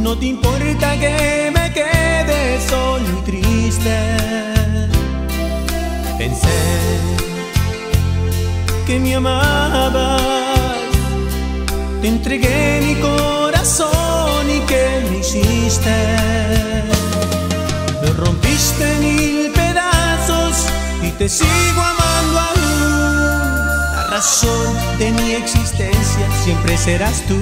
No te importa que me quede solo y triste. Pensé que me amabas, te entregué mi corazón y ¿qué me hiciste? Lo rompiste en mil pedazos y te sigo amando aún. La razón de mi existencia siempre serás tú.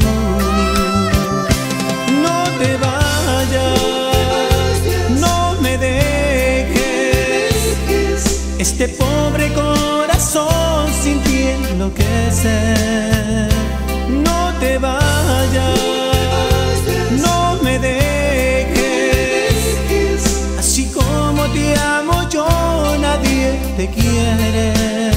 No te vayas, no me dejes, este pobre corazón sin ti enloquece. No te vayas, no me dejes, así como te amo yo, nadie te quiere.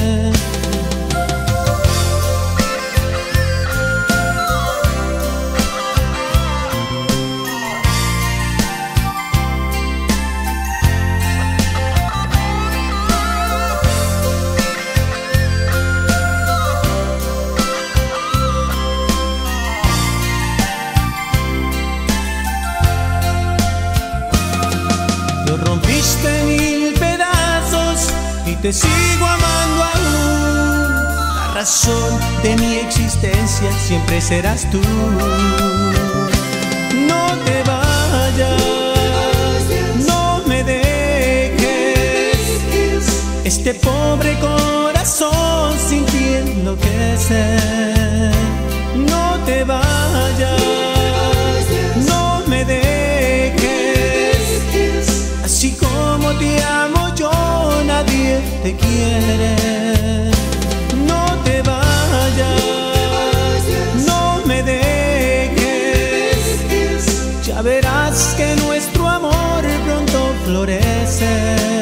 Lo rompiste en mil pedazos y te sigo amando aún. La razón de mi existencia siempre serás tú. No te vayas, no me dejes, este pobre corazón sin ti enloquece. No te vayas, no me dejes, así como te amo yo, nadie te quiere. No te vayas, no me dejes, ya verás que nuestro amor pronto florece.